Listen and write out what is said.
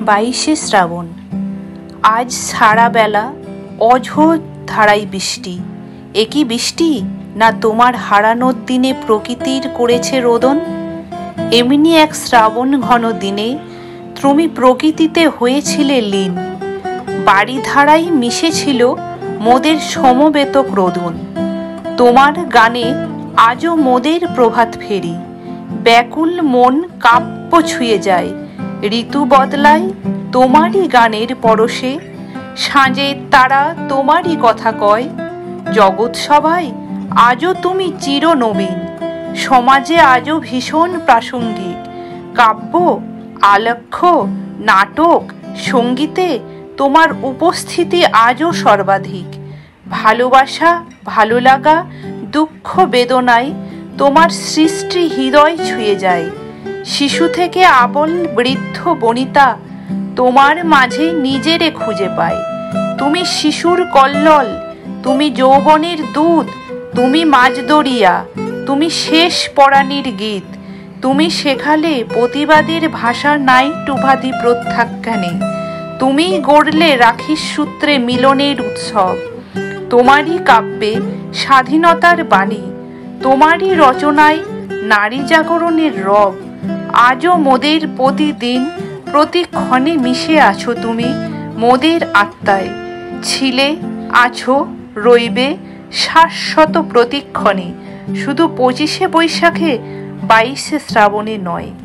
22শে শ্রাবণ। আজ সারা বেলা অঝোর ধারায় বৃষ্টি। একই বৃষ্টি না তোমার হারানোর দিনে প্রকৃতির করেছে রোদন? এমনি এক শ্রাবণ ঘন দিনে তুমি প্রকৃতিতে হয়েছিলে লীন। বাড়ি ধারায় মিশেছিল মোদের সমবেত ক্রোধন। তোমার গানে আজও মোদের প্রভাত ফেরি। ব্যাকুল মন কাব্য ছুঁয়ে যায়, ঋতু বদলায় তোমারই গানের পরশে। সাঁঝের তারা তোমারই কথা কয়, জগৎ সভায় আজও তুমি চিরনবীন। সমাজে আজও ভীষণ প্রাসঙ্গিক। কাব্য, আলেখ্য, নাটক, সঙ্গীতে তোমার উপস্থিতি আজও সর্বাধিক। ভালোবাসা, ভালো লাগা, দুঃখ, বেদনায় তোমার সৃষ্টি হৃদয় ছুঁয়ে যায়। শিশু থেকে আবল বৃদ্ধ বনিতা তোমার মাঝে নিজেরে খুঁজে পায়। তুমি শিশুর কল্লোল, তুমি যৌবনের দুধ, তুমি মাঝদরিয়া, তুমি শেষ পরাণীর গীত। তুমি শেখালে প্রতিবাদের ভাষা নাই টুভাদি প্রত্যাখ্যানে। তুমি গড়লে রাখির সূত্রে মিলনের উৎসব। তোমারই কাব্যে স্বাধীনতার বাণী, তোমারই রচনায় নারী জাগরণের রব। আজও মোদের প্রতিদিন প্রতিক্ষণে মিশে আছো তুমি মোদের আত্মায়। ছিলে, আছো, রইবে শাশ্বত প্রতিক্ষণে, শুধু 25শে বৈশাখে 22শে শ্রাবণে নয়।